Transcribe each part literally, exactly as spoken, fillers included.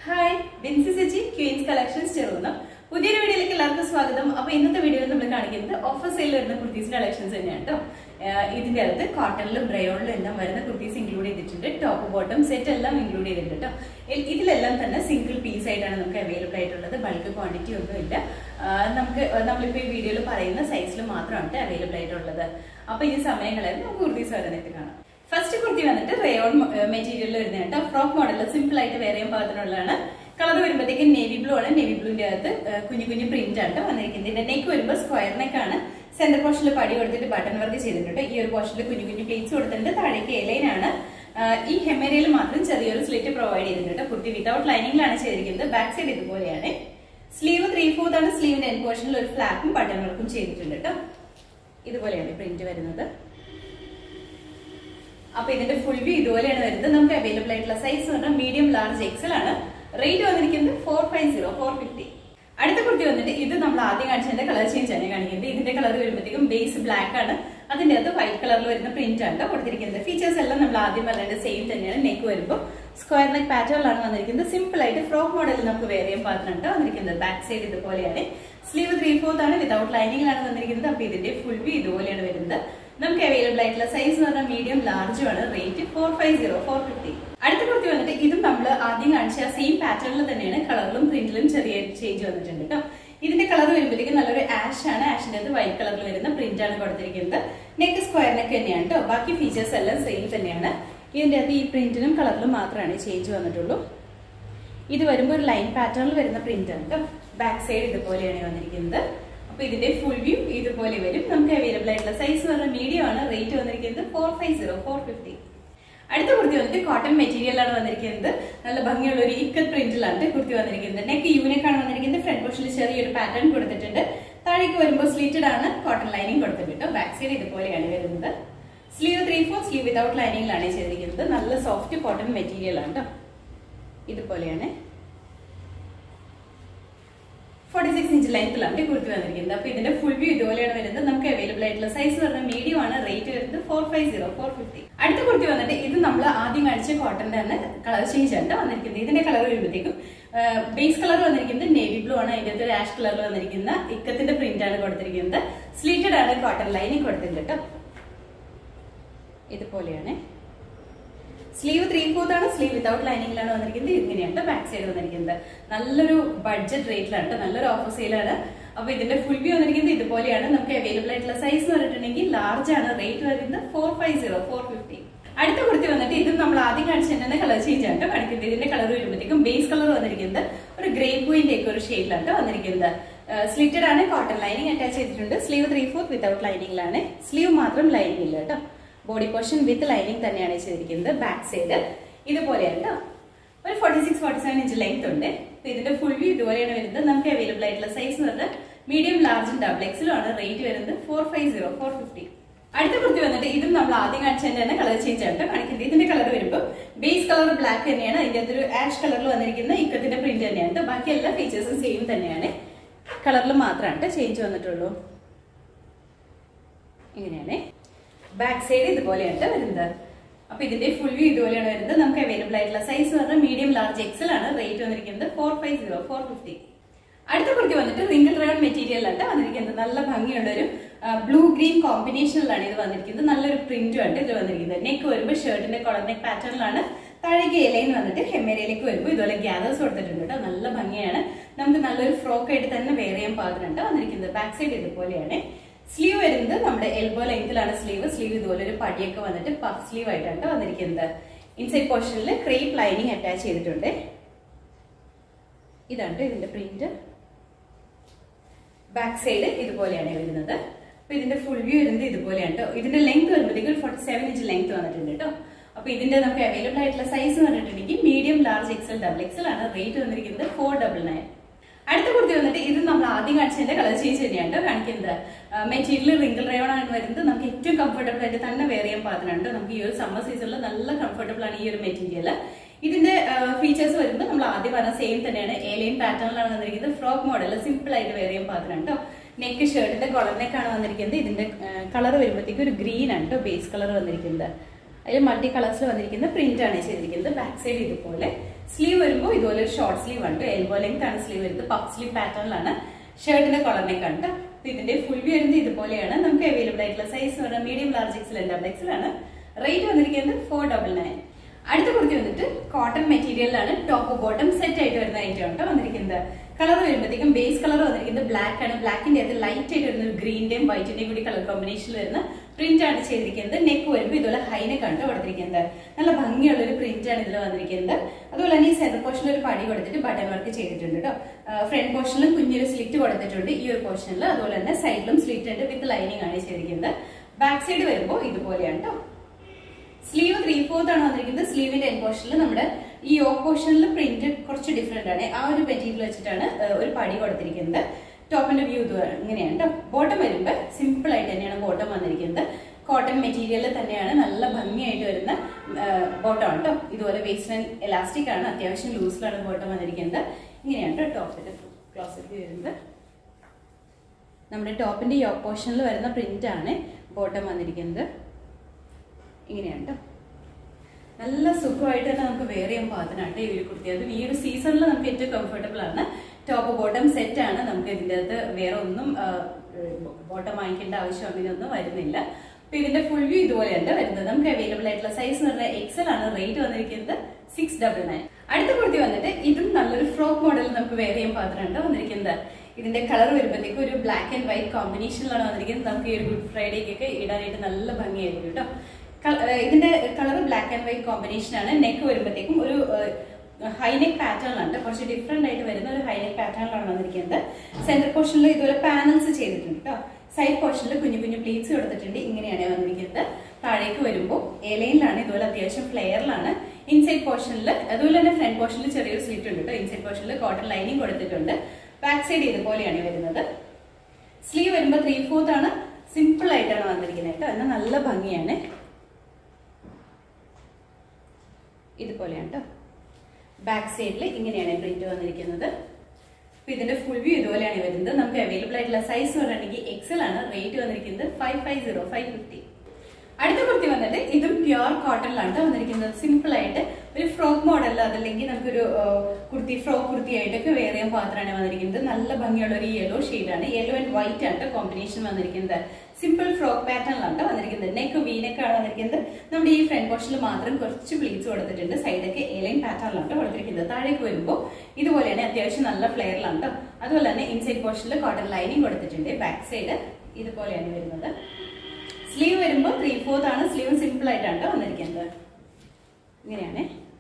Hi, Vinci Sechi, Queen's Collections ചേർന്നു. പുതിയൊരു വീഡിയോയിലേക്ക് എല്ലാവർക്കും സ്വാഗതം. അപ്പോൾ ഇന്നത്തെ വീഡിയോയിൽ നമ്മൾ കാണിക്കുന്നത് ഓഫർ സെയിൽ വരുന്ന കുർത്തീസ് കളക്ഷൻസ് തന്നെയാണ് കേട്ടോ. ഇതിന്റെ അകത്ത് കോട്ടണിലും റയോണിലും എല്ലാം വരുന്ന കുർത്തീസ് ഇൻക്ലൂഡ് ചെയ്തിട്ടുണ്ട്. ടോപ്പ് ബോട്ടം സെറ്റ് എല്ലാം ഇൻക്ലൂഡ് ചെയ്തിട്ടുണ്ട് കേട്ടോ. ഇതിലെല്ലാം തന്നെ സിംഗിൾ പീസ് ആയിട്ടാണ് നമുക്ക് അവൈലബിൾ ആയിട്ടുള്ളത്. ബൾക്ക് ക്വാണ്ടിറ്റി ഒന്നും ഇല്ല. നമുക്ക് നമ്മളിപ്പോൾ ഈ വീഡിയോയിൽ പറയുന്ന സൈസിൽ മാത്രമാണ് അവൈലബിൾ ആയിട്ടുള്ളത്. അപ്പോൾ ഈ സമയങ്ങളിൽ നമുക്ക് കുർത്തീസ് വരുന്നതായിട്ട് കാണാം. ഫസ്റ്റ് കുർത്തി വന്നിട്ട് റയോൺ മെറ്റീരിയലിൽ വരുന്ന കേട്ടോ. ഫ്രോക്ക് മോഡൽ സിമ്പിൾ ആയിട്ട് വേറെ പാകത്തിനുള്ളതാണ്. കളർ വരുമ്പോഴത്തേക്ക് നേവി ബ്ലൂ ആണ്. നേവി ബ്ലൂവിന്റെ അകത്ത് കുഞ്ഞു കുഞ്ഞു പ്രിന്റ് ആണ് വന്നിരിക്കുന്നത്. ഇതിന്റെ നെക്ക് വരുമ്പോൾ സ്ക്വയർ നെക്ക് ആണ്. സെന്റർ പോർഷനിൽ പടി കൊടുത്തിട്ട് ബട്ടൺ വർക്ക് ചെയ്തിട്ടുണ്ട്. ഈ ഒരു പോർഷനിൽ കുഞ്ഞു കുഞ്ഞു പ്ലേറ്റ്സ് കൊടുത്തിട്ടുണ്ട്. താഴേക്ക് എലൈൻ ആണ്. ഈ ഹെമേരയിൽ മാത്രം ചെറിയൊരു സ്ലിറ്റ് പ്രൊവൈഡ് ചെയ്തിട്ടുണ്ട്. കുർത്തി വിതൗട്ട് ലൈനിങ്ങിലാണ് ചെയ്തിരിക്കുന്നത്. ബാക്ക് സൈഡ് ഇതുപോലെയാണ്. സ്ലീവ് ത്രീ ഫോർത്ത് ആണ്. സ്ലീവിന്റെ എൻ പോർഷനിൽ ഒരു ഫ്ലാപ്പും ബട്ടൺ വർക്കും ചെയ്തിട്ടുണ്ട് കേട്ടോ. ഇതുപോലെയാണ് പ്രിന്റ് വരുന്നത്. അപ്പൊ ഇതിന്റെ ഫുൾ വ്യൂ ഇതുപോലെയാണ് വരുന്നത്. നമുക്ക് അവൈലബിൾ ആയിട്ടുള്ള സൈസ് പറഞ്ഞാൽ മീഡിയം ലാർജ് എക്സൽ ആണ്. റേറ്റ് വന്നിരിക്കുന്നത് four five zero four fifty. അടുത്ത കുർത്തി വന്നിട്ട് ഇത് നമ്മൾ ആദ്യം കാണിച്ചതിന്റെ കളർ ചേഞ്ച് ആണ് കാണിക്കുന്നത്. ഇതിന്റെ കളർ വരുമ്പോഴത്തേക്കും ബേസ് ബ്ലാക്ക് ആണ്. അതിന്റെ അകത്ത് വൈറ്റ് കളറിൽ വരുന്ന പ്രിന്റ് ആണ് കൊടുത്തിരിക്കുന്നത്. ഫീച്ചേഴ്സ് എല്ലാം നമ്മൾ ആദ്യം പറഞ്ഞത് സെയിം തന്നെയാണ്. നെക്ക് വരുമ്പോൾ സ്ക്വയർ നെക്ക് പാറ്റേണിലാണ് വന്നിരിക്കുന്നത്. സിമ്പിൾ ആയിട്ട് ഫ്രോക്ക് മോഡലിൽ നമുക്ക് വേറെ പാത്രമുണ്ട് വന്നിരിക്കുന്നത്. ബാക്ക് സൈഡ് ഇതുപോലെയാണ്. സ്ലീവ് ത്രീ ഫോർത്ത് ആണ്. വിതൗട്ട് ലൈനിങ്ങിലാണ് വന്നിരിക്കുന്നത്. അപ്പൊ ഇതിന്റെ ഫുൾ വ്യൂ ഇതുപോലെയാണ് വരുന്നത്. നമുക്ക് അവൈലബിൾ ആയിട്ടുള്ള സൈസ് എന്ന് പറഞ്ഞാൽ മീഡിയം ലാർജും ആണ്. Rate four five zero four fifty. അടുത്ത കുർത്തി വന്നിട്ട് ഇതും നമ്മൾ ആദ്യം കാണിച്ച സെയിം പാറ്റേണിൽ തന്നെയാണ്. കളറിലും പ്രിന്റിലും ചെറിയ ചേഞ്ച് വന്നിട്ടുണ്ട് കേട്ടോ. ഇതിന്റെ കളർ വരുമ്പോഴത്തേക്ക് നല്ലൊരു ആഷ് ആണ്. ആഷിന്റെ അത് വൈറ്റ് കളറിൽ വരുന്ന പ്രിന്റ് ആണ് കൊടുത്തിരിക്കുന്നത്. നെക്ക് സ്ക്വയർ നെക്ക് തന്നെയാണ് കേട്ടോ. ബാക്കി ഫീച്ചേഴ്സ് എല്ലാം സെയിം തന്നെയാണ്. ഇതിന്റെ അത് ഈ പ്രിന്റിനും കളറിലും മാത്രമാണ് ചേഞ്ച് വന്നിട്ടുള്ളൂ. ഇത് വരുമ്പോൾ ഒരു ലൈൻ പാറ്റേണിൽ വരുന്ന പ്രിന്റ് ആണ് കേട്ടോ. ബാക്ക് സൈഡ് ഇതുപോലെയാണ് വന്നിരിക്കുന്നത്. അപ്പൊ ഇതിന്റെ ഫുൾ വ്യൂ ഇതുപോലെ വരും. നമുക്ക് അവൈലബിൾ ആയിട്ടുള്ള സൈസ് പറഞ്ഞാൽ മീഡിയം ആണ്. റേറ്റ് വന്നിരിക്കുന്നത് four five zero four fifty. അടുത്ത കുർത്തി വന്നിട്ട് കോട്ടൺ മെറ്റീരിയലാണ് വന്നിരിക്കുന്നത്. നല്ല ഭംഗിയുള്ള ഒരു ഇക്കത്ത് പ്രിന്റിലാണ് കുർത്തി വന്നിരിക്കുന്നത്. നെക്ക് യൂണിക്കാണ് വന്നിരിക്കുന്നത്. ഫ്രണ്ട് പോർഷനിൽ ചെറിയൊരു പാറ്റേൺ കൊടുത്തിട്ടുണ്ട്. താഴേക്ക് വരുമ്പോൾ സ്ലീറ്റഡ് ആണ്. കോട്ടൺ ലൈനിങ് കൊടുത്തിട്ടുണ്ട്. ബാക്ക് സൈഡ് ഇതുപോലെയാണ് വരുന്നത്. Sleeve three four sleeve without ലൈനിങ്ങിലാണ് ചെയ്തിരിക്കുന്നത്. നല്ല സോഫ്റ്റ് കോട്ടൺ മെറ്റീരിയൽ ആണ് കേട്ടോ. ഇതുപോലെയാണ് ഫോർട്ടി സിക്സ് ഇഞ്ച് ലെങ്ത്തിലാണ് കുർത്തി വന്നിരിക്കുന്നത്. അപ്പൊ ഇതിന്റെ ഫുൾ വ്യൂ ഇതുപോലെയാണ് വരുന്നത്. നമുക്ക് അവൈലബിൾ ആയിട്ടുള്ള സൈസ് പറഞ്ഞാൽ മീഡിയം ആണ്. റേറ്റ് വരുന്നത് four five zero four fifty. അടുത്ത കുർത്തി വന്നിട്ട് ഇത് നമ്മൾ ആദ്യം കാണിച്ച കോട്ടന്റെ തന്നെ കളർ ചേഞ്ച് ആണ് വന്നിരിക്കുന്നത്. ഇതിന്റെ കളർ വരുമ്പോഴത്തേക്കും ബേസ് കളർ വന്നിരിക്കുന്നത് നേവി ബ്ലൂ ആണ്. അതിന്റെ ഒരു ആഷ് കളറിൽ വന്നിരിക്കുന്ന ഇക്കത്തിന്റെ പ്രിന്റ് ആണ് കൊടുത്തിരിക്കുന്നത്. സ്ലീറ്റഡ് ആണ്. കോട്ടൺ ലൈനിങ് കൊടുത്തിട്ടുണ്ട് കേട്ടോ. ഇതുപോലെയാണ്. സ്ലീവ് ത്രീ ഫോർത്ത് ആണ്. സ്ലീവ് വിതൗട്ട് ലൈനിങ്ങിലാണ് വന്നിരിക്കുന്നത്. ഇങ്ങനെയാണ് ബാക്ക് സൈഡ് വന്നിരിക്കുന്നത്. നല്ലൊരു ബഡ്ജറ്റ് റേറ്റിലാണ്. നല്ലൊരു ഓഫർ സെയിലാണ്. അപ്പൊ ഇതിന്റെ ഫുൾ വ്യൂ വന്നിരിക്കുന്നത് ഇതുപോലെയാണ്. നമുക്ക് അവൈലബിൾ ആയിട്ടുള്ള സൈസ് എന്ന് പറഞ്ഞിട്ടുണ്ടെങ്കിൽ ലാർജ് ആണ്. റേറ്റ് വരുന്നത് four five zero four fifty. അടുത്ത കുർത്തി വന്നിട്ട് ഇതും നമ്മൾ ആദ്യം കാണിച്ചതിന്റെ കളർ ചേഞ്ച് ആണ് കാണിക്കുന്നത്. ഇതിന്റെ കളർ വരുമ്പോഴത്തേക്കും ബേസ് കളർ വന്നിരിക്കുന്നത് ഒരു ഗ്രേ പോയിന്റ് ഒക്കെ ഒരു ഷെയ്ഡിലാണ് വന്നിരിക്കുന്നത്. സ്ലിറ്റഡ് ആണ്. കോട്ടൺ ലൈനിങ് അറ്റാച്ച് ചെയ്തിട്ടുണ്ട്. സ്ലീവ് ത്രീ ഫോർത്ത് വിതൗട്ട് ലൈനിങ്ങിലാണ്. സ്ലീവ് മാത്രം ലൈനിങ് ഇല്ല കേട്ടോ. ബോഡി പോർഷൻ വിത്ത് ലൈനിങ് തന്നെയാണ് ചെയ്തിരിക്കുന്നത്. ബാക്ക് സൈഡ് ഇതുപോലെയാണ് കേട്ടോ. ഒരു forty six forty seven inch length ഉണ്ട്. ഇതിന്റെ ഫുൾ വ്യൂ ഇതുപോലെയാണ് വരുന്നത്. നമുക്ക് അവൈലബിൾ ആയിട്ടുള്ള സൈസ് എന്ന് പറഞ്ഞാൽ മീഡിയം ലാർജും ഡബിൾ എക്സിലും ആണ്. റേറ്റ് വരുന്നത് four five zero four fifty. അടുത്ത കുർത്തി വന്നിട്ട് ഇതും നമ്മൾ ആദ്യം കാണിച്ചതിന്റെ തന്നെ കളർ ചേഞ്ച് ആണ് കാണിക്കുന്നത്. ഇതിന്റെ കളർ വരുമ്പോൾ ബേസ് കളർ ബ്ലാക്ക് തന്നെയാണ്. അതിന്റെ അകത്തൊരു ആഷ് കളറിൽ വന്നിരിക്കുന്ന ഇക്കത്തിന്റെ പ്രിന്റ് തന്നെയാണ്. ബാക്കി എല്ലാ ഫീച്ചേഴ്സും സെയിം തന്നെയാണ്. കളറിൽ മാത്രമാണ് ചേഞ്ച് വന്നിട്ടുള്ളൂ. ഇങ്ങനെയാണ് ബാക്ക് സൈഡ് ഇതുപോലെയാണ് വരുന്നത്. അപ്പൊ ഇതിന്റെ ഫുൾ വ്യൂ ഇതുപോലെയാണ് വരുന്നത്. നമുക്ക് അവൈലബിൾ ആയിട്ടുള്ള സൈസ് പറഞ്ഞാൽ മീഡിയം ലാർജ് എക്സൽ ആണ്. റേറ്റ് വന്നിരിക്കുന്നത് four five zero four fifty. അടുത്ത കുർത്തി വന്നിട്ട് റിംഗിൾ റയോൺ മെറ്റീരിയലാണ് വന്നിരിക്കുന്നത്. നല്ല ഭംഗിയുള്ള ഒരു ബ്ലൂ ഗ്രീൻ കോമ്പിനേഷനിലാണ് ഇത് വന്നിരിക്കുന്നത്. നല്ലൊരു പ്രിന്റും ആണ് ഇത് വന്നിരിക്കുന്നത്. നെക്ക് വരുമ്പോൾ ഷർട്ടിന്റെ കോളർ നെക്ക് പാറ്റേണിലാണ്. താഴേക്ക് എലൈൻ വന്നിട്ട് ഹെമേരയിലേക്ക് വരുമ്പോൾ ഇതുപോലെ ഗ്യാദേഴ്സ് കൊടുത്തിട്ടുണ്ട് കേട്ടോ. നല്ല ഭംഗിയാണ്. നമുക്ക് നല്ലൊരു ഫ്രോക്ക് ആയിട്ട് തന്നെ വെയർ ചെയ്യാൻ പാകത്തിനുണ്ട് വന്നിരിക്കുന്നത്. ബാക്ക് സൈഡ് ഇതുപോലെയാണ്. സ്ലീവ് വരുന്നത് നമ്മുടെ എൽബോ ലെങ്ത്തിലാണ് സ്ലീവ്. സ്ലീവ് ഇതുപോലെ ഒരു പടിയൊക്കെ വന്നിട്ട് പഫ് സ്ലീവ് ആയിട്ടാണ് വന്നിരിക്കുന്നത്. ഇൻസൈഡ് പോർഷനിൽ ക്രേപ്പ് ലൈനിങ് അറ്റാച്ച് ചെയ്തിട്ടുണ്ട്. ഇതാണ് ഇതിന്റെ പ്രിന്റ്. ബാക്ക് സൈഡ് ഇതുപോലെയാണ് വരുന്നത്. അപ്പൊ ഇതിന്റെ ഫുൾ വ്യൂ വരുന്നത് ഇതുപോലെയാണ് കേട്ടോ. ഇതിന്റെ ലെങ്ത് വരുമ്പോഴത്തേക്ക് ഒരു ഫോർട്ടി സെവൻ ഇഞ്ച് ലെങ്ത് വന്നിട്ടുണ്ട് കേട്ടോ. അപ്പൊ ഇതിന്റെ നമുക്ക് അവൈലബിൾ ആയിട്ടുള്ള സൈസ് പറഞ്ഞിട്ടുണ്ടെങ്കിൽ medium large XL double XL ആണ്. റേറ്റ് വന്നിരിക്കുന്നത് ഫോർ ഡബിൾ നയൻ. അടുത്ത കുർത്തി വന്നിട്ട് ഇത് നമ്മൾ ആദ്യം കാണിച്ചതിന്റെ കളർ ചേഞ്ച് തന്നെയാണ് കാണിക്കുന്നത്. മെറ്റീരിയൽ റിംഗിൾ റയോൺ ആണ് വരുന്നത്. നമുക്ക് ഏറ്റവും കംഫർട്ടബിൾ ആയിട്ട് തന്നെ വെയർ ചെയ്യാൻ പാകത്തിനുണ്ട്. നമുക്ക് ഈ ഒരു സമ്മർ സീസണിൽ നല്ല കംഫർട്ടബിൾ ആണ് ഈ ഒരു മെറ്റീരിയൽ. ഇതിന്റെ ഫീച്ചേഴ്സ് വരുമ്പോൾ നമ്മൾ ആദ്യം പറഞ്ഞ സെയിം തന്നെയാണ്. എലൈൻ പാറ്റേണിലാണ് വന്നിരിക്കുന്നത്. ഫ്രോക്ക് മോഡൽ സിമ്പിൾ ആയിട്ട് വെയർ ചെയ്യാൻ പാകത്തിനുണ്ട്. നെക്ക് ഷർട്ടിന്റെ കോളർ നെക്കാണ് വന്നിരിക്കുന്നത്. ഇതിന്റെ കളർ വരുമ്പോഴത്തേക്ക് ഒരു ഗ്രീൻ ആണ് കേട്ടോ ബേസ് കളർ വന്നിരിക്കുന്നത്. അതിൽ മൾട്ടി കളേഴ്സിൽ വന്നിരിക്കുന്ന പ്രിന്റ് ആണ് ചെയ്തിരിക്കുന്നത്. ബാക്ക് സൈഡ് ഇതുപോലെ. സ്ലീവ് വരുമ്പോൾ ഇതുപോലെ ഒരു ഷോർട്ട് സ്ലീവ് ഉണ്ട്. എൽബോ ലെങ്ത് ആണ് സ്ലീവ് വരുന്നത്. പഫ് സ്ലീവ് പാറ്റേണിലാണ് ഷർട്ടിന്റെ കളറിനെ കണ്ട്. അപ്പൊ ഇതിന്റെ ഫുൾ വ്യൂ വരുന്നത് ഇതുപോലെയാണ്. നമുക്ക് അവൈലബിൾ ആയിട്ടുള്ള സൈസ് എന്ന് പറഞ്ഞാൽ medium, large XL and double XL ആണ്. റേറ്റ് വന്നിരിക്കുന്നത് ഫോർ ഡബിൾ നയൻ. അടുത്ത കുർത്തി വന്നിട്ട് കോട്ടൺ മെറ്റീരിയലിലാണ് ടോപ്പ് ബോട്ടം സെറ്റ് ആയിട്ട് വരുന്ന ഐറ്റം ആണ് വന്നിരിക്കുന്നത്. കളർ വരുമ്പോഴത്തേക്കും ബേസ് കളർ വന്നിരിക്കുന്നത് ബ്ലാക്ക് ആണ്. ബ്ലാക്കിന്റെ അത് ലൈറ്റ് ആയിട്ട് വരുന്ന ഒരു ഗ്രീന്റെയും വൈറ്റിന്റെയും കൂടി കളർ കോമ്പിനേഷനിൽ വരുന്ന പ്രിന്റ് ആണ് ചെയ്തിരിക്കുന്നത്. നെക്ക് വരുമ്പോൾ ഇതുപോലെ ഹൈനെക്ക് ആണ് കൊടുത്തിരിക്കുന്നത്. നല്ല ഭംഗിയുള്ള ഒരു പ്രിന്റ് ആണ് ഇതിൽ വന്നിരിക്കുന്നത്. അതുപോലെ തന്നെ ഈ സെന്റർ പോർഷനിൽ ഒരു പടി കൊടുത്തിട്ട് ബട്ടൺ വർക്ക് ചെയ്തിട്ടുണ്ട് കേട്ടോ. ഫ്രണ്ട് പോർഷനിലും കുഞ്ഞൊരു സ്ലിറ്റ് കൊടുത്തിട്ടുണ്ട് ഈ ഒരു പോർഷനിൽ. അതുപോലെ തന്നെ സൈഡിലും സ്ലിറ്റ് ഉണ്ട് വിത്ത് ലൈനിങ് ആണ് ചെയ്തിരിക്കുന്നത്. ബാക്ക് സൈഡ് വരുമ്പോൾ ഇതുപോലെയാണ് കേട്ടോ. സ്ലീവ് ത്രീ ഫോർത്ത് ആണ് വന്നിരിക്കുന്നത്. സ്ലീവിന്റെ എൻ പോർഷനിൽ നമ്മുടെ ഈ യോ പോർഷനിൽ പ്രിന്റ് കുറച്ച് ഡിഫറെന്റ് ആണ്. ആ ഒരു മെറ്റീരിയൽ വെച്ചിട്ടാണ് ഒരു പടി കൊടുത്തിരിക്കുന്നത്. ടോപ്പിന്റെ വ്യൂ ഇത് ഇങ്ങനെയാണ് കേട്ടോ. ബോട്ടം വരുമ്പോൾ സിമ്പിൾ ആയിട്ട് തന്നെയാണ് ബോട്ടം വന്നിരിക്കുന്നത്. കോട്ടൺ മെറ്റീരിയൽ തന്നെയാണ്. നല്ല ഭംഗിയായിട്ട് വരുന്ന ബോട്ടം ആണ് കേട്ടോ. ഇതുപോലെ വേസ്റ്റ് ലൈൻ എലാസ്റ്റിക് ആണ്. അത്യാവശ്യം ലൂസിലാണ് ബോട്ടം വന്നിരിക്കുന്നത്. ഇങ്ങനെയാണ് കേട്ടോ ടോപ്പിന്റെ ക്ലോസറ്റ് വ്യൂ വരുന്നത്. നമ്മുടെ ടോപ്പിന്റെ യോ പോർഷനിൽ വരുന്ന പ്രിന്റ് ആണ് ബോട്ടം വന്നിരിക്കുന്നത്. ഇങ്ങനെയാണ് കേട്ടോ. നല്ല സുഖമായിട്ട് തന്നെ നമുക്ക് വെയർ ചെയ്യാൻ പാകത്തിനായിട്ട് ഈ ഒരു കുർത്തി. അത് ഈ ഒരു സീസണിൽ നമുക്ക് ഏറ്റവും കംഫർട്ടബിൾ ആണ്. ടോപ്പ് ബോട്ടം സെറ്റ് ആണ്. നമുക്ക് ഇതിൻ്റെ അകത്ത് വേറെ ഒന്നും ബോട്ടം വാങ്ങിക്കേണ്ട ആവശ്യം അങ്ങനെയൊന്നും വരുന്നില്ല. അപ്പൊ ഇതിന്റെ ഫുൾ വ്യൂ ഇതുപോലെയാണ് വരുന്നത്. നമുക്ക് അവൈലബിൾ ആയിട്ടുള്ള സൈസ് എന്ന് പറഞ്ഞാൽ എക്സൽ ആണ്. റേറ്റ് വന്നിരിക്കുന്നത് സിക്സ് ഡബിൾ നയൻ. അടുത്ത കുർത്തി വന്നിട്ട് ഇതും നല്ലൊരു ഫ്രോക്ക് മോഡൽ നമുക്ക് വെയർ ചെയ്യാൻ പാകത്തിനായിട്ട് വന്നിരിക്കുന്നത്. ഇതിന്റെ കളർ വരുമ്പോഴത്തേക്കും ഒരു ബ്ലാക്ക് ആൻഡ് വൈറ്റ് കോമ്പിനേഷനിലാണ് വന്നിരിക്കുന്നത്. നമുക്ക് ഈ ഒരു ഗുഡ് ഫ്രൈഡേക്കൊക്കെ ഇടാനായിട്ട് നല്ല ഭംഗിയായിരിക്കും കേട്ടോ. ഇതിന്റെ colour black and white combination ആണ്. നെക്ക് വരുമ്പോഴത്തേക്കും ഒരു ഹൈനെക്ക് പാറ്റേണിലാണ്. കുറച്ച് ഡിഫറെന്റ് ആയിട്ട് വരുന്ന ഒരു ഹൈനെക്ക് പാറ്റേണിലാണ് വന്നിരിക്കുന്നത്. സെന്റർ പോർഷനിൽ ഇതുപോലെ പാനൽസ് ചെയ്തിട്ടുണ്ട് കേട്ടോ. സൈഡ് പോർഷനിൽ കുഞ്ഞു കുഞ്ഞു പ്ലീറ്റ്സ് കൊടുത്തിട്ടുണ്ട്. ഇങ്ങനെയാണ് വന്നിരിക്കുന്നത്. താഴേക്ക് വരുമ്പോൾ എലൈനിലാണ് ഇതുപോലെ അത്യാവശ്യം ഫ്ലെയറിലാണ്. ഇൻസൈഡ് പോർഷനിൽ അതുപോലെ തന്നെ ഫ്രണ്ട് പോർഷനിൽ ചെറിയൊരു സ്ലിറ്റ് ഉണ്ട് കേട്ടോ. ഇൻസൈഡ് പോർഷനിൽ കോട്ടൺ ലൈനിങ് കൊടുത്തിട്ടുണ്ട്. ബാക്ക് സൈഡ് ഇതുപോലെയാണ് വരുന്നത്. സ്ലീവ് വരുമ്പോൾ ത്രീ ഫോർത്ത് ആണ്. സിമ്പിൾ ആയിട്ടാണ് വന്നിരിക്കുന്നത് കേട്ടോ. എന്നാൽ നല്ല ഭംഗിയാണ്. ഇതുപോലെയാണ് കേട്ടോ. ബാക്ക് സൈഡിൽ ഇങ്ങനെയാണ് പ്രിന്റ് വന്നിരിക്കുന്നത്. അപ്പൊ ഇതിന്റെ ഫുൾ വ്യൂ ഇതുപോലെയാണ് വരുന്നത്. നമുക്ക് അവൈലബിൾ ആയിട്ടുള്ള സൈസ് പറഞ്ഞിട്ടുണ്ടെങ്കിൽ എക്സൽ ആണ്. റേറ്റ് വന്നിരിക്കുന്നത് five five zero five fifty. അടുത്ത കുർത്തി വന്നിട്ട് ഇതും പ്യുവർ കോട്ടണിലാണ് വന്നിരിക്കുന്നത്. സിമ്പിൾ ആയിട്ട് ഒരു ഫ്രോക്ക് മോഡൽ അതല്ലെങ്കിൽ നമുക്കൊരു കുർത്തി ഫ്രോക്ക് കുർത്തി ആയിട്ടൊക്കെ വെയർ ചെയ്യാൻ പാത്രമാണ് വന്നിരിക്കുന്നത്. നല്ല ഭംഗിയുള്ള ഒരു യെല്ലോ ഷെയ്ഡാണ്. യെല്ലോ ആൻഡ് വൈറ്റ് ആണ് കോമ്പിനേഷൻ വന്നിരിക്കുന്നത്. സിമ്പിൾ ഫ്രോക്ക് പാറ്റേണിലാണ് വന്നിരിക്കുന്നത്. നെക്ക് വീനെക്കാണ് വന്നിരിക്കുന്നത്. നമ്മുടെ ഈ ഫ്രണ്ട് പോർഷനിൽ മാത്രം കുറച്ച് പ്ലീറ്റ്സ് കൊടുത്തിട്ടുണ്ട്. സൈഡൊക്കെ എലൈൻ പാറ്റേണിലാണ് കൊടുത്തിരിക്കുന്നത്. താഴേക്ക് വരുമ്പോൾ ഇതുപോലെയാണ് അത്യാവശ്യം നല്ല ഫ്ലെയറിലാണ് കേട്ടോ. അതുപോലെ തന്നെ ഇൻസൈഡ് പോർഷനിൽ കോട്ടൺ ലൈനിങ് കൊടുത്തിട്ടുണ്ട്. ബാക്ക് സൈഡ് ഇതുപോലെയാണ് വരുന്നത്. സ്ലീവ് വരുമ്പോൾ ത്രീ ഫോർത്ത് ആണ്. സ്ലീവ് സിമ്പിൾ ആയിട്ടാണ് വന്നിരിക്കുന്നത്. ഇങ്ങനെയാണ്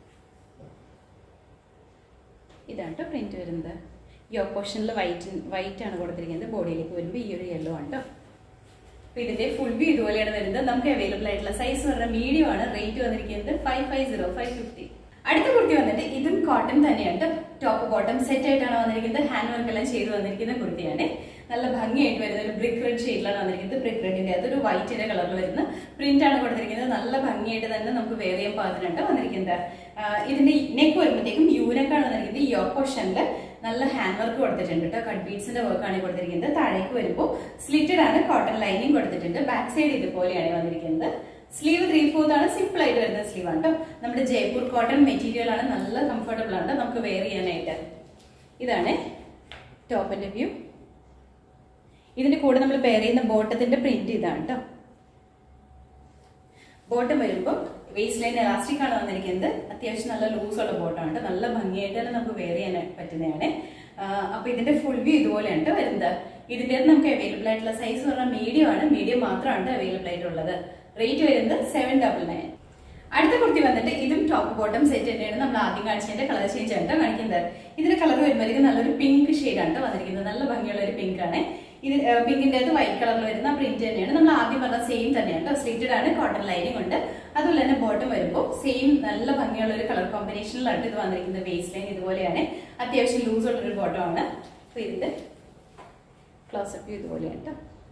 ഇതാണ് പ്രിന്റ് വരുന്നത്. യോ പോർഷനിൽ വൈറ്റ് വൈറ്റ് ആണ് കൊടുത്തിരിക്കുന്നത്. ബോഡിയിലേക്ക് വരുമ്പോൾ ഈ ഒരു യെല്ലോ ആണ് കേട്ടോ. അപ്പൊ ഇതിന്റെ ഫുൾ വ്യൂ ഇതുപോലെയാണ് വരുന്നത്. നമുക്ക് അവൈലബിൾ ആയിട്ടുള്ള സൈസ് പറഞ്ഞാൽ മീഡിയം ആണ്. റേറ്റ് വന്നിരിക്കുന്നത് five five zero five fifty. അടുത്ത കുർത്തി വന്നിട്ട് ഇതും കോട്ടൺ തന്നെയാണ്. ടോപ്പ് ബോട്ടം സെറ്റ് ആയിട്ടാണ് വന്നിരിക്കുന്നത്. ഹാൻഡ് വർക്ക് എല്ലാം ചെയ്ത് വന്നിരിക്കുന്ന കുർത്തിയാണ്. നല്ല ഭംഗിയായിട്ട് വരുന്ന ഒരു ബ്രിക്ക് റെഡ് ഷെയ്ഡിലാണ് വന്നിരിക്കുന്നത്. ബ്രിക്ക് റെഡിന്റെ അതൊരു വൈറ്റിന്റെ കളറിൽ വരുന്ന പ്രിന്റ് ആണ് കൊടുത്തിരിക്കുന്നത്. നല്ല ഭംഗിയായിട്ട് തന്നെ നമുക്ക് വെയർ ചെയ്യാൻ പാകത്തിനാണ് വന്നിരിക്കുന്നത്. ഇതിന്റെ നെക്ക് വരുമ്പോഴത്തേക്കും യൂനെക്കാണ് വന്നിരിക്കുന്നത്. ഈ യോ പോർഷനിൽ നല്ല ഹാൻഡ് വർക്ക് കൊടുത്തിട്ടുണ്ട് കേട്ടോ. കട്ട് ബീഡ്സിന്റെ വർക്കാണ് കൊടുത്തിരിക്കുന്നത്. താഴേക്ക് വരുമ്പോൾ സ്ലിറ്റഡ് ആണ്. കോട്ടൺ ലൈനിങ് കൊടുത്തിട്ടുണ്ട്. ബാക്ക് സൈഡ് ഇതുപോലെയാണ് വന്നിരിക്കുന്നത്. സ്ലീവ് ത്രീ ഫോർത്ത് ആണ്. സിമ്പിൾ ആയിട്ട് വരുന്ന സ്ലീവ് ആണ് കേട്ടോ. നമ്മുടെ ജയ്പൂർ കോട്ടൺ മെറ്റീരിയൽ ആണ്. നല്ല കംഫർട്ടബിൾ ആണ് നമുക്ക് വെയർ ചെയ്യാനായിട്ട്. ഇതാണ് ടോപ്പിന്റെ വ്യൂ. ഇതിന്റെ കൂടെ നമ്മൾ പെയർ ചെയ്യുന്ന ബോട്ടത്തിന്റെ പ്രിന്റ് ഇതാണ് കേട്ടോ. ബോട്ടം വരുമ്പോൾ വേസ്റ്റ് ലൈൻ എലാസ്റ്റിക് ആണ് വന്നിരിക്കുന്നത്. അത്യാവശ്യം നല്ല ലൂസ് ഉള്ള ബോട്ടം ആണ്. നല്ല ഭംഗിയായിട്ട് തന്നെ നമുക്ക് വെയർ ചെയ്യാൻ പറ്റുന്നതാണ്. അപ്പൊ ഇതിന്റെ ഫുൾ വ്യൂ ഇതുപോലെയാണ് വരുന്നത്. ഇതിന്റെ നമുക്ക് അവൈലബിൾ ആയിട്ടുള്ള സൈസ് പറഞ്ഞാൽ മീഡിയം ആണ്. മീഡിയം മാത്രമാണ് അവൈലബിൾ ആയിട്ടുള്ളത്. റേറ്റ് വരുന്നത് സെവൻ ഡബിൾ നയൻ. അടുത്ത കുർത്തി വന്നിട്ട് ഇതും ടോപ്പ് ബോട്ടം സെറ്റ് തന്നെയാണ്. നമ്മൾ ആദ്യം കാണിച്ചതിന്റെ കളർ ചേഞ്ച് ആണ് കാണിക്കുന്നത്. ഇതിന്റെ കളർ വരുമ്പോഴേക്കും നല്ലൊരു പിങ്ക് ഷെയ്ഡാണ് വന്നിരിക്കുന്നത്. നല്ല ഭംഗിയുള്ള ഒരു പിങ്ക് ആണ്. ഇത് പിങ്കിന്റെ അത് വൈറ്റ് കളറിൽ വരുന്ന പ്രിന്റ് തന്നെയാണ്. നമ്മൾ ആദ്യം പറഞ്ഞ സെയിം തന്നെയാണ്. സ്ലിറ്റഡ് ആണ്. കോട്ടൺ ലൈനിങ് ഉണ്ട്. അതുപോലെ തന്നെ ബോട്ടം വരുമ്പോൾ സെയിം നല്ല ഭംഗിയുള്ള ഒരു കളർ കോമ്പിനേഷനിലാണ് ഇത് വന്നിരിക്കുന്നത്. വേസ്റ്റ് ലൈൻ ഇതുപോലെയാണ്. അത്യാവശ്യം ലൂസ് ഉള്ളൊരു ബോട്ടം ആണ്. അപ്പൊ ഇതിന്റെ ക്ലോസപ്പ് ഇതുപോലെയാണ്.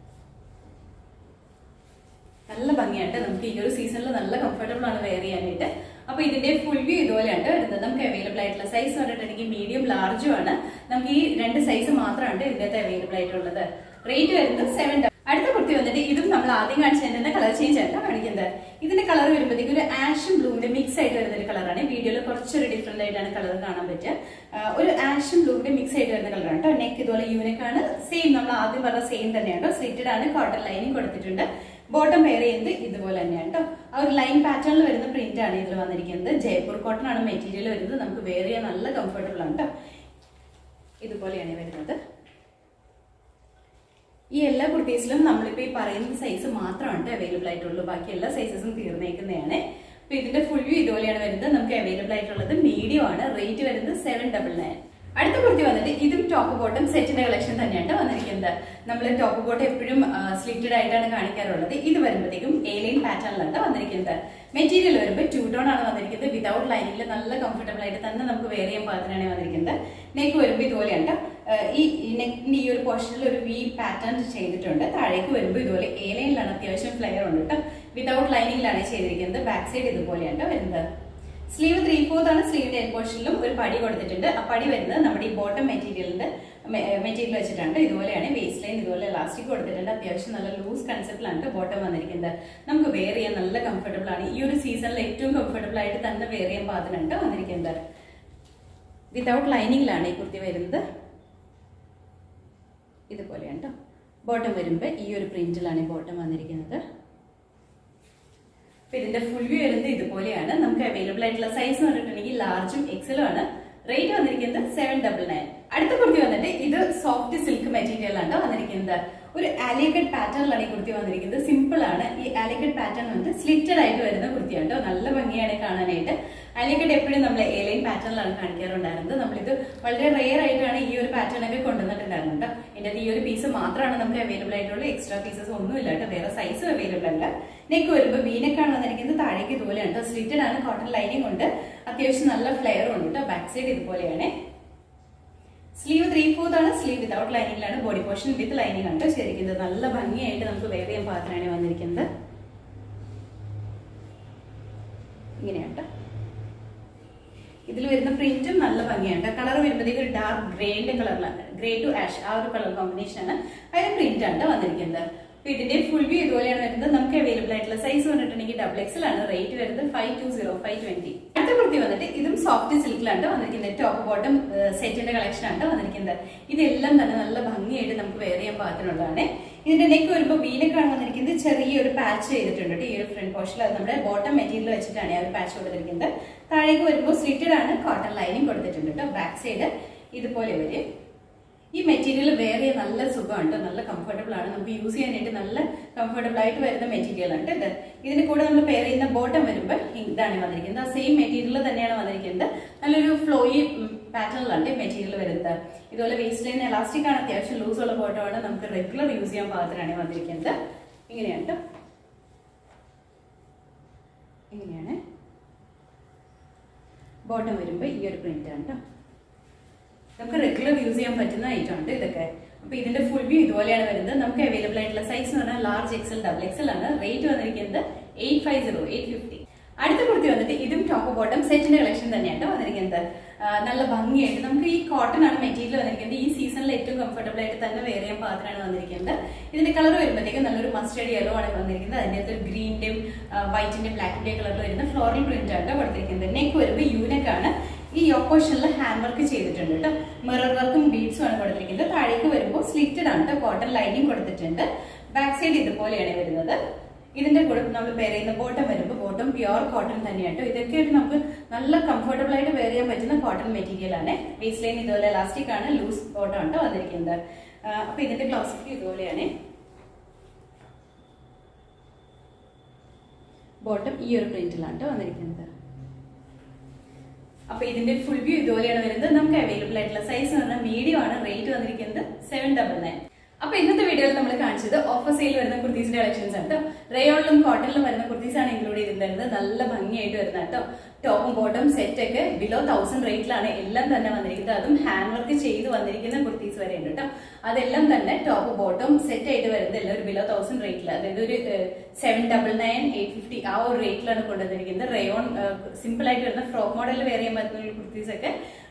നല്ല ഭംഗിയായിട്ട് നമുക്ക് ഈ ഒരു സീസണിൽ നല്ല കംഫർട്ടബിൾ ആണ് വെയർ ചെയ്യാനായിട്ട്. അപ്പൊ ഇതിന്റെ ഫുൾ വ്യൂ ഇതുപോലെയാണ് വരുന്നത്. നമുക്ക് അവൈലബിൾ ആയിട്ടുള്ള സൈസ് പറഞ്ഞിട്ടുണ്ടെങ്കിൽ മീഡിയം ലാർജും ആണ്. നമുക്ക് ഈ രണ്ട് സൈസ് മാത്രമാണ് ഇതിന്റെ അവൈലബിൾ ആയിട്ടുള്ളത്. റേറ്റ് വരുന്നത് സെവൻ. അടുത്ത കുർത്തി വന്നിട്ട് ഇതും നമ്മൾ ആദ്യം കാണിച്ചതിന്റെ കളർ ചേഞ്ച് ആയിട്ടാണ് കാണിക്കുന്നത്. ഇതിന്റെ കളർ വരുമ്പോഴത്തേക്ക് ഒരു ആഷും ബ്ലൂവിന്റെ മിക്സ് ആയിട്ട് വരുന്ന ഒരു കളറാണ്. വീഡിയോയിൽ കുറച്ചൊരു ഡിഫറെന്റ് ആയിട്ടാണ് കളർ കാണാൻ പറ്റുക. ഒരു ആഷും ബ്ലൂവിന്റെ മിക്സ് ആയിട്ട് വരുന്ന കളറാണ് കേട്ടോ. നെക്ക് ഇതുപോലെ യൂണിക്കാണ്, സെയിം നമ്മൾ ആദ്യം പറഞ്ഞ സെയിം തന്നെയാണ്. സ്ലിറ്റഡ് ആണ്, കോട്ടൺ ലൈനിങ് കൊടുത്തിട്ടുണ്ട്. ബോട്ടം വെയർ ചെയ്യുന്നത് ഇതുപോലെ തന്നെയാണ് കേട്ടോ. ആ ഒരു ലൈൻ പാറ്റേണിൽ വരുന്ന പ്രിന്റ് ആണ് ഇതിൽ വന്നിരിക്കുന്നത്. ജയ്പൂർ കോട്ടൺ ആണ് മെറ്റീരിയൽ വരുന്നത്. നമുക്ക് വെയർ ചെയ്യാൻ നല്ല കംഫർട്ടബിൾ ആണ് കേട്ടോ. ഇതുപോലെയാണ് വരുന്നത്. ഈ എല്ലാ കുർത്തീസിലും നമ്മളിപ്പോ ഈ പറയുന്ന സൈസ് മാത്രമാണ് അവൈലബിൾ ആയിട്ടുള്ളൂ. ബാക്കി എല്ലാ സൈസസും തീർന്നേക്കുന്നതാണ്. അപ്പൊ ഇതിന്റെ ഫുൾ വ്യൂ ഇതുപോലെയാണ് വരുന്നത്. നമുക്ക് അവൈലബിൾ ആയിട്ടുള്ളത് മീഡിയം ആണ്. റേറ്റ് വരുന്നത് സെവൻ ഡബിൾ നയൻ. അടുത്ത കുർത്തി വന്നിട്ട് ഇതും ടോപ്പ് ബോട്ടം സെറ്റിന്റെ കളക്ഷൻ തന്നെയാണ് വന്നിരിക്കുന്നത്. നമ്മൾ ടോപ്പ് ബോട്ടം എപ്പോഴും സ്ലിറ്റഡ് ആയിട്ടാണ് കാണിക്കാറുള്ളത്. ഇത് വരുമ്പോഴത്തേക്കും എ ലൈൻ പാറ്റേണിലാണ് വന്നിരിക്കുന്നത്. മെറ്റീരിയൽ വരുമ്പോൾ ടൂ ടോൺ ആണ് വന്നിരിക്കുന്നത്. വിതൗട്ട് ലൈനിങ്ങിൽ നല്ല കംഫർട്ടബിൾ ആയിട്ട് തന്നെ നമുക്ക് വെയർ ചെയ്യാൻ പാകത്തിനാണ് വന്നിരിക്കുന്നത്. നെക്ക് വരുമ്പോൾ ഇതുപോലെയാണ്. ഈ നെക്കിന്റെ ഈ ഒരു പോർഷനിൽ ഒരു വി പാറ്റേൺ ചെയ്തിട്ടുണ്ട്. താഴേക്ക് വരുമ്പോൾ ഇതുപോലെ എ ലൈനിലാണ്, അത്യാവശ്യം ഫ്ലെയർ ഉണ്ട് കേട്ടോ. വിതൗട്ട് ലൈനിങ്ങിലാണ് ചെയ്തിരിക്കുന്നത്. ബാക്ക് സൈഡ് ഇതുപോലെയാണ് വരുന്നത്. സ്ലീവ് ത്രീ ഫോർത്ത് ആണ്. സ്ലീവിന്റെ എൻ പോർഷനിലും ഒരു പടി കൊടുത്തിട്ടുണ്ട്. ആ പടി വരുന്നത് നമ്മുടെ ഈ ബോട്ടം മെറ്റീരിയലിന്റെ മെറ്റീരിയൽ വെച്ചിട്ടുണ്ട്. ഇതുപോലെയാണ്. വേസ്റ്റ് ലൈൻ ഇതുപോലെ ഇലാസ്റ്റിക് കൊടുത്തിട്ടുണ്ട്. അത്യാവശ്യം നല്ല ലൂസ് കൺസെപ്റ്റിലാണ് ബോട്ടം വന്നിരിക്കുന്നത്. നമുക്ക് വെയർ ചെയ്യാൻ നല്ല കംഫർട്ടബിൾ ആണ്. ഈ ഒരു സീസണിൽ ഏറ്റവും കംഫർട്ടബിൾ ആയിട്ട് തന്നെ വെയർ ചെയ്യാൻ പാകത്തിനുണ്ട് വന്നിരിക്കുന്നത്. വിതൗട്ട് ലൈനിങ്ങിലാണ് ഈ കുർത്തി വരുന്നത്. ഇതുപോലെയാണ് കേട്ടോ. ബോട്ടം വരുമ്പോൾ ഈ ഒരു പ്രിന്റിലാണ് ഈ ബോട്ടം വന്നിരിക്കുന്നത്. അപ്പൊ ഇതിന്റെ ഫുൾ വ്യൂ വരുന്നത് ഇതുപോലെയാണ്. നമുക്ക് അവൈലബിൾ ആയിട്ടുള്ള സൈസ് എന്ന് പറഞ്ഞിട്ടുണ്ടെങ്കിൽ ലാർജും എക്സലും ആണ്. റേറ്റ് വന്നിരിക്കുന്നത് സെവൻ ഡബിൾ നയൻ. അടുത്ത കുർത്തി വന്നിട്ട് ഇത് സോഫ്റ്റ് സിൽക്ക് മെറ്റീരിയൽ ആണ് വന്നിരിക്കുന്നത്. ഒരു ആലിക്കട്ട് പാറ്റേണിലാണ് ഈ കുർത്തി വന്നിരിക്കുന്നത്. സിമ്പിൾ ആണ്. ഈ ആലിക്കട്ട് പാറ്റേൺ വന്നിട്ട് സ്ലിറ്റഡ് ആയിട്ട് വരുന്ന കുർത്തിയാണ് കേട്ടോ. നല്ല ഭംഗിയാണ് കാണാനായിട്ട്. ആലിക്കട്ട് എപ്പോഴും നമ്മൾ എ ലൈൻ പാറ്റേണിലാണ് കാണിക്കാറുണ്ടായിരുന്നത്. നമ്മളിത് വളരെ റെയർ ആയിട്ടാണ് ഈ ഒരു പാറ്റേൺ ഒക്കെ കൊണ്ടുവന്നിട്ടുണ്ടായിരുന്നു കേട്ടോ. ഇതിന്റെ ഈ ഒരു പീസ് മാത്രമാണ് നമുക്ക് അവൈലബിൾ ആയിട്ടുള്ള. എക്സ്ട്രാ പീസസ് ഒന്നും ഇല്ല കേട്ടോ. വേറെ സൈസും അവൈലബിൾ അല്ല. നെക്ക് വരുമ്പോൾ വീനെക്കാണ് വന്നിരിക്കുന്നത്. താഴേക്ക് ഇതുപോലെയാണ്. സ്ലിറ്റഡ് ആണ്, കോട്ടൺ ലൈനിങ് ഉണ്ട്. അത്യാവശ്യം നല്ല ഫ്ലെയർ ഉണ്ട് കേട്ടോ. ബാക്ക് സൈഡ് ഇതുപോലെയാണ്. സ്ലീവ് ത്രീ ഫോർത്ത് ആണ്. സ്ലീവ് വിതൗട്ട് ലൈനിങ്ങിലാണ്. ബോഡി പോർഷൻ വിത്ത് ലൈനിങ് ആണ് ശരിക്കുന്നത്. നല്ല ഭംഗിയായിട്ട് നമുക്ക് വെയർ ചെയ്യാൻ പാകത്തിനാണ് വന്നിരിക്കുന്നത്. ഇങ്ങനെയാണ്. ഇതിൽ വരുന്ന പ്രിന്റും നല്ല ഭംഗിയാണ്. കളർ വരുമ്പോഴത്തേക്ക് ഒരു ഡാർക്ക് ഗ്രേന്റെ കളറിലാണ്. ഗ്രേ ടു ആഷ് ആ ഒരു കളർ കോമ്പിനേഷൻ ആണ്. അതിന് പ്രിന്റ് ആണ് വന്നിരിക്കുന്നത്. അപ്പൊ ഇതിന്റെ ഫുൾ വ്യൂ ഇതുപോലെയാണ് വരുന്നത്. നമുക്ക് അവൈലബിൾ ആയിട്ടുള്ള സൈസ് പറഞ്ഞിട്ടുണ്ടെങ്കിൽ ഡബിൾ എക്സൽ ആണ്. റേറ്റ് വരുന്നത് five two zero five twenty. അടുത്ത കുർത്തി വന്നിട്ട് ഇതും സോഫ്റ്റ് സിൽക്കിലാണ് വന്നിരിക്കുന്നത്. ടോപ്പ് ബോട്ടം സെറ്റിന്റെ കളക്ഷൻ ആണ് വന്നിരിക്കുന്നത്. ഇതെല്ലാം തന്നെ നല്ല ഭംഗിയായിട്ട് നമുക്ക് വെയർ ചെയ്യാൻ പാകത്തിനുള്ളതാണ്. ഇതിന്റെ നെക്ക് വരുമ്പോൾ വീനെക്കാണ് വന്നിരിക്കുന്നത്. ചെറിയൊരു പാച്ച് ചെയ്തിട്ടുണ്ട് ഈ ഒരു ഫ്രണ്ട് പോർഷനിൽ. അത് നമ്മുടെ ബോട്ടം മെറ്റീരിയൽ വെച്ചിട്ടാണ് ആ ഒരു പാച്ച് കൊടുത്തിരിക്കുന്നത്. താഴേക്ക് വരുമ്പോൾ സ്ലിറ്റഡ് ആണ്, കോട്ടൺ ലൈനിങ് കൊടുത്തിട്ടുണ്ട് കേട്ടോ. ബാക്ക് സൈഡ് ഇതുപോലെ വരും. ഈ മെറ്റീരിയൽ വെയർ ചെയ്യാൻ നല്ല സുഖമാണ്, നല്ല കംഫർട്ടബിൾ ആണ്. നമുക്ക് യൂസ് ചെയ്യാനായിട്ട് നല്ല കംഫർട്ടബിൾ ആയിട്ട് വരുന്ന മെറ്റീരിയൽ ആണ് ഇത്. ഇതിന്റെ കൂടെ നമ്മൾ പെയർ ചെയ്യുന്ന ബോട്ടം വരുമ്പോൾ ഇതാണ് വന്നിരിക്കുന്നത്. ആ സെയിം മെറ്റീരിയൽ തന്നെയാണ് വന്നിരിക്കുന്നത്. നല്ലൊരു ഫ്ലോയി പാറ്റേണിലാണ് മെറ്റീരിയൽ വരുന്നത്. ഇതുപോലെ വേസ്റ്റ് ലൈൻ എലാസ്റ്റിക് ആണ്. അത്യാവശ്യം ലൂസ് ഉള്ള ബോട്ടമാണ്. നമുക്ക് റെഗുലർ യൂസ് ചെയ്യാൻ പാകത്തിനാണ് വന്നിരിക്കുന്നത്. ഇങ്ങനെയാണ് ഇങ്ങനെയാണ് ബോട്ടം വരുമ്പോൾ ഈ ഒരു പ്രിന്റ് ആണ് കേട്ടോ. നമുക്ക് റെഗുലർ യൂസ് ചെയ്യാൻ പറ്റുന്ന ഐറ്റം ഉണ്ട് ഇതൊക്കെ. അപ്പൊ ഇതിന്റെ ഫുൾ വ്യൂ ഇതുപോലെയാണ് വരുന്നത്. നമുക്ക് അവൈലബിൾ ആയിട്ടുള്ള സൈസ് എന്ന് പറഞ്ഞാൽ ലാർജ് എക്സൽ ഡബിൾ എക്സൽ ആണ്. റേറ്റ് വന്നിരിക്കുന്നത് eight five zero eight fifty. അടുത്ത കുർത്തി വന്നിട്ട് ഇതും ടോപ്പ് ബോട്ടം സെറ്റിന്റെ കളക്ഷൻ തന്നെയാണ് വന്നിരിക്കുന്നത്. നല്ല ഭംഗിയായിട്ട് നമുക്ക് ഈ കോട്ടൺ ആണ് മെറ്റീരിയൽ വന്നിരിക്കുന്നത്. ഈ സീസണിൽ ഏറ്റവും കംഫർട്ടബിൾ ആയിട്ട് തന്നെ വെയർ ചെയ്യാൻ പാകത്തിനാണ് വന്നിരിക്കുന്നത്. ഇതിന്റെ കളർ വരുമ്പോഴത്തേക്കും നല്ലൊരു മസ്റ്റേർഡ് യെല്ലോ ആണ് വന്നിരിക്കുന്നത്. അതിന്റെ അകത്ത് ഒരു ഗ്രീന്റെയും വൈറ്റിന്റെയും ബ്ലാക്കിന്റെയും കളറിൽ വരുന്ന ഫ്ലോറൽ പ്രിന്റ് ആണ് കൊടുത്തിരിക്കുന്നത്. നെക്ക് വരുമ്പോൾ യൂനെക്കാണ്. ഈ ഓപ്പോഷനിൽ ഹാൻഡ് വർക്ക് ചെയ്തിട്ടുണ്ട് കേട്ടോ. മിറർ വർക്കും ബീഡ്സും ആണ് കൊടുത്തിരിക്കുന്നത്. താഴേക്ക് വരുമ്പോൾ സ്ലിറ്റഡ് ആണ് കേട്ടോ. കോട്ടൺ ലൈനിങ് കൊടുത്തിട്ടുണ്ട്. ബാക്ക് സൈഡ് ഇതുപോലെയാണ് വരുന്നത്. ഇതിന്റെ കൂടെ നമ്മൾ വെയർ ചെയ്യുന്ന ബോട്ടം വരുമ്പോൾ ബോട്ടം പ്യുവർ കോട്ടൺ തന്നെയാണ്. ഇതൊക്കെ നമുക്ക് നല്ല കംഫർട്ടബിൾ ആയിട്ട് വെയർ ചെയ്യാൻ പറ്റുന്ന കോട്ടൺ മെറ്റീരിയൽ ആണ്. വേസ്റ്റ് ലൈൻ ഇതുപോലെ ഇലാസ്റ്റിക് ആണ്. ലൂസ് ബോട്ടം ആണ് വന്നിരിക്കുന്നത്. അപ്പൊ ഇതിന്റെ ക്ലോസറ്റ് ഇതുപോലെയാണ്. ബോട്ടം ഈ ഒരു പ്രിന്റിലാണ് വന്നിരിക്കുന്നത്. അപ്പൊ ഇതിന്റെ ഫുൾ വ്യൂ ഇതുപോലെയാണ് വരുന്നത്. നമുക്ക് അവൈലബിൾ ആയിട്ടുള്ള സൈസ് എന്ന് പറഞ്ഞാൽ മീഡിയം ആണ്. റേറ്റ് വന്നിരിക്കുന്നത് സെവൻ ഡബിൾ നയൻ. അപ്പൊ ഇന്നത്തെ വീഡിയോയിൽ നമ്മൾ കാണിച്ചത് ഓഫർ സെയിൽ വരുന്ന കുർത്തീസിന്റെ കളക്ഷൻസ് ആണ് കേട്ടോ. റയോണിലും കോട്ടണിലും വരുന്ന കുർത്തീസ് ആണ് ഇൻക്ലൂഡ് ചെയ്തിട്ടുണ്ടായിരുന്നത്. നല്ല ഭംഗിയായിട്ട് വരുന്ന കേട്ടോ. ടോപ്പും ബോട്ടം സെറ്റ് ഒക്കെ ബിലോ തൗസൻഡ് റേറ്റിലാണ് എല്ലാം തന്നെ വന്നിരിക്കുന്നത്. അതും ഹാൻഡ് വർക്ക് ചെയ്ത് വന്നിരിക്കുന്ന കുർത്തീസ് വരെ ഉണ്ട് കേട്ടോ. അതെല്ലാം തന്നെ ടോപ്പ് ബോട്ടം സെറ്റ് ആയിട്ട് വരുന്നത് എല്ലാം ഒരു ബിലോ തൗസൻഡ് റേറ്റിൽ, അതായത് ഒരു seven double nine eight fifty ആ ഒരു റേറ്റിലാണ് കൊണ്ടുവന്നിരിക്കുന്നത്. റയോൺ സിമ്പിൾ ആയിട്ട് വരുന്ന ഫ്രോക്ക് മോഡലിൽ വെയർ ചെയ്യാൻ പറ്റുന്ന കുർത്തീസ് ഒക്കെ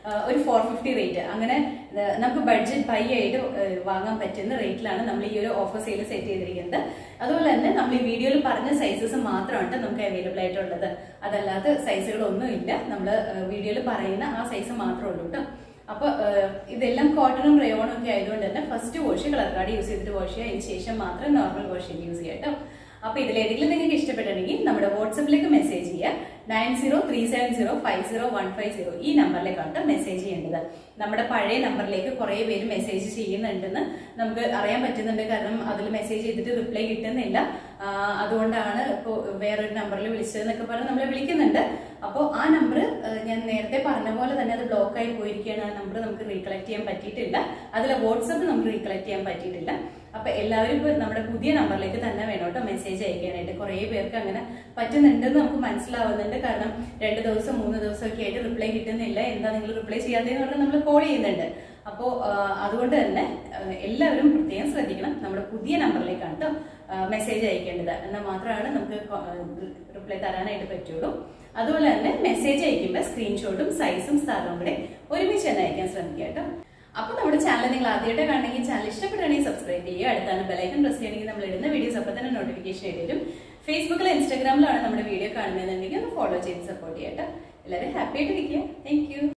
ഒരു ഫോർ ഫിഫ്റ്റി റേറ്റ് അങ്ങനെ നമുക്ക് ബഡ്ജറ്റ് ബൈ ആയിട്ട് വാങ്ങാൻ പറ്റുന്ന റേറ്റിലാണ് നമ്മൾ ഈ ഒരു ഓഫർ സെയിൽ സെറ്റ് ചെയ്തിരിക്കുന്നത്. അതുപോലെ തന്നെ നമ്മൾ ഈ വീഡിയോയിൽ പറഞ്ഞ സൈസസ് മാത്രമാണ് നമുക്ക് അവൈലബിൾ ആയിട്ടുള്ളത്. അതല്ലാതെ സൈസുകളൊന്നും ഇല്ല. നമ്മൾ വീഡിയോയിൽ പറയുന്ന ആ സൈസ് മാത്രമേ ഉള്ളൂ കേട്ടോ. അപ്പൊ ഇതെല്ലാം കോട്ടണും റയോണും ഒക്കെ ആയതുകൊണ്ട് തന്നെ first wash colour card use ചെയ്തിട്ട് വാഷ് ചെയ്യുക. അതിന് ശേഷം മാത്രം നോർമൽ വാഷ് യൂസ് ചെയ്യാം കേട്ടോ. അപ്പൊ ഇതിലേതെങ്കിലും നിങ്ങൾക്ക് ഇഷ്ടപ്പെട്ടിട്ടുണ്ടെങ്കിൽ നമ്മുടെ വാട്സപ്പിലേക്ക് മെസ്സേജ് ചെയ്യുക. Nine zero three seven zero five zero one five zero ഈ നമ്പറിലേക്കാണ് മെസ്സേജ് ചെയ്യേണ്ടത്. നമ്മുടെ പഴയ നമ്പറിലേക്ക് കുറെ പേര് മെസ്സേജ് ചെയ്യുന്നുണ്ടെന്ന് നമുക്ക് അറിയാൻ പറ്റുന്നുണ്ട്. കാരണം അതിൽ മെസ്സേജ് ചെയ്തിട്ട് റിപ്ലൈ കിട്ടുന്നില്ല. അതുകൊണ്ടാണ് ഇപ്പോൾ വേറൊരു നമ്പറിൽ വിളിച്ചതെന്നൊക്കെ പറഞ്ഞ് നമ്മളെ വിളിക്കുന്നുണ്ട്. അപ്പോൾ ആ നമ്പർ ഞാൻ നേരത്തെ പറഞ്ഞ പോലെ തന്നെ അത് ബ്ലോക്ക് ആയി പോയിരിക്കുകയാണ്. ആ നമ്പർ നമുക്ക് റീകളക്ട് ചെയ്യാൻ പറ്റിയിട്ടില്ല. അതിലെ വാട്സപ്പ് നമുക്ക് റീകളക്ട് ചെയ്യാൻ പറ്റിയിട്ടില്ല. അപ്പൊ എല്ലാവരും ഇപ്പൊ നമ്മുടെ പുതിയ നമ്പറിലേക്ക് തന്നെ വേണം കേട്ടോ മെസ്സേജ് അയക്കാനായിട്ട്. കുറെ പേർക്ക് അങ്ങനെ പറ്റുന്നുണ്ടെന്ന് നമുക്ക് മനസ്സിലാവുന്നുണ്ട്. കാരണം രണ്ട് ദിവസം മൂന്ന് ദിവസം ഒക്കെ ആയിട്ട് റിപ്ലൈ കിട്ടുന്നില്ല. എന്താ നിങ്ങൾ റിപ്ലൈ ചെയ്യാത്തതെന്ന് പറഞ്ഞാൽ നമ്മൾ കോൾ ചെയ്യുന്നുണ്ട്. അപ്പോൾ അതുകൊണ്ട് തന്നെ എല്ലാവരും പ്രത്യേകം ശ്രദ്ധിക്കണം. നമ്മുടെ പുതിയ നമ്പറിലേക്കാണ് കേട്ടോ മെസ്സേജ് അയക്കേണ്ടത്. എന്നാൽ മാത്രമാണ് നമുക്ക് റിപ്ലൈ തരാനായിട്ട് പറ്റുള്ളൂ. അതുപോലെ തന്നെ മെസ്സേജ് അയക്കുമ്പോൾ സ്ക്രീൻഷോട്ടും സൈസും സ്ഥലവും കൂടെ ഒരുമിച്ച് തന്നെ അയക്കാൻ ശ്രമിക്കുക കേട്ടോ. അപ്പൊ നമ്മുടെ ചാനൽ നിങ്ങൾ ആദ്യമായിട്ട് കാണണമെങ്കിൽ ചാനൽ ഇഷ്ടപ്പെടുകയാണെങ്കിൽ സബ്സ്ക്രൈബ് ചെയ്യുക. അടുത്താണ് ബെലൈക്കൺ പ്രസ് ചെയ്യണമെങ്കിൽ നമ്മൾ ഇടുന്ന വീഡിയോസ് അപ്പോൾ തന്നെ നോട്ടിഫിക്കേഷൻ ആയിട്ട് വരും. ഫേസ്ബുക്കിലോ ഇൻസ്റ്റാഗ്രാമിലാണ് നമ്മുടെ വീഡിയോ കാണുന്നതെന്നുണ്ടെങ്കിൽ ഒന്ന് ഫോളോ ചെയ്ത് സപ്പോർട്ട് ചെയ്യട്ടോ. എല്ലാവരും ഹാപ്പി ആയിട്ട് ഇരിക്കുക. Thank U.